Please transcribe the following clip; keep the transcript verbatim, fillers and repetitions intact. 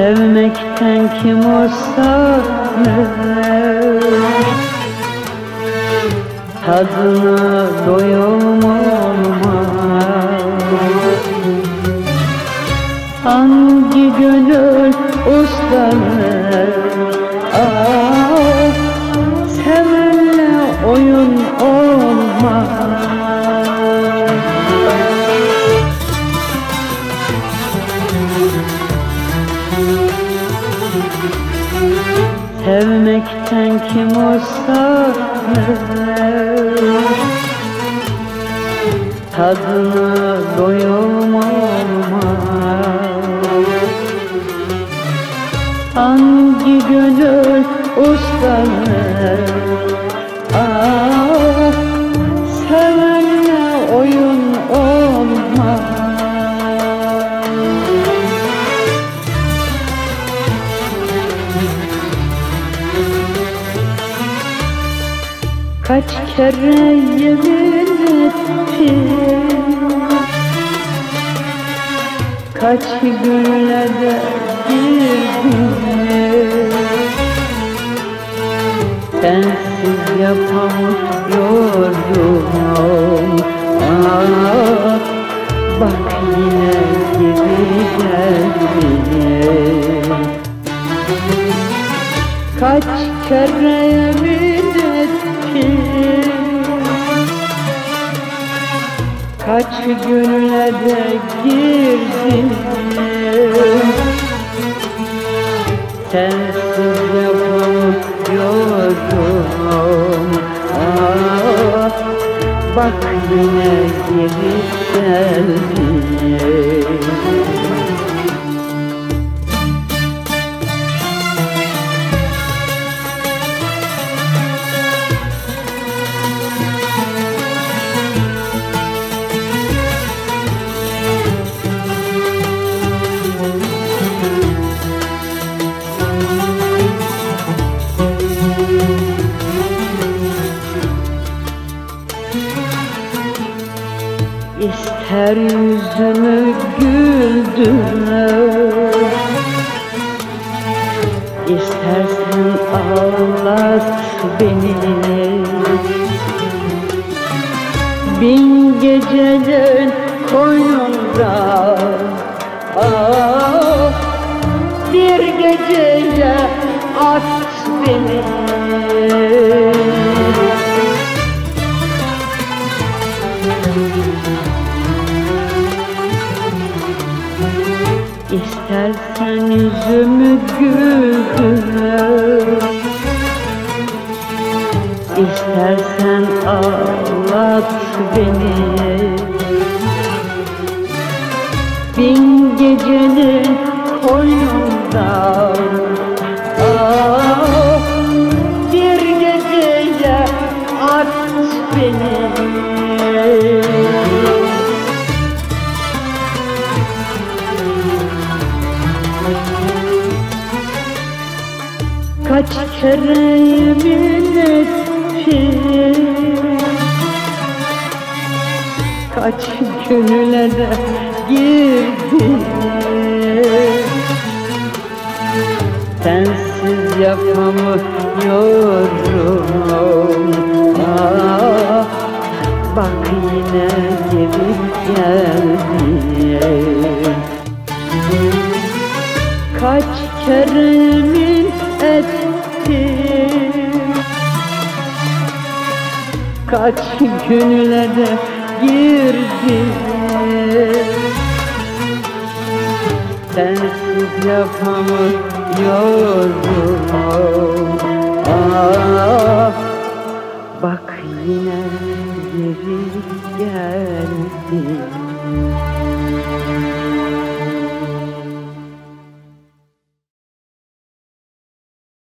Sevmekten kim hoşlanır, tadına doyum olmaz. Hangi gönül uslanır, ah, sevenle oyun olmaz. Sevmekten kim hoşlanır, tadına doyum olmaz. Hangi gönül uslanır, ah, sevenle oyun olmaz. Kaç kere yemin ettim, kaç günlerde girdim, sensiz yapamıyordum. Ah, bak yine geri geldin. Kaç kere yemin ettim, kaç günlerde girdim, sensiz yapamıyordum. Ah, bak yine geri geldin. İster yüzümü güldür, İstersen ağlat beni. Bin geceden koynumda, ah, bir geceye at beni. İstersen yüzümü güldür, İstersen ağlat beni. Bin gecenin koynunda, ah, bir geceye at beni. Kaç kere yemin ettim, kaç günlere girdim, sensiz yapamıyorum. Ah, bak yine geri geldin. Kaç kere yemin ettim, kaç günlere girdim, sensiz yapamıyorum.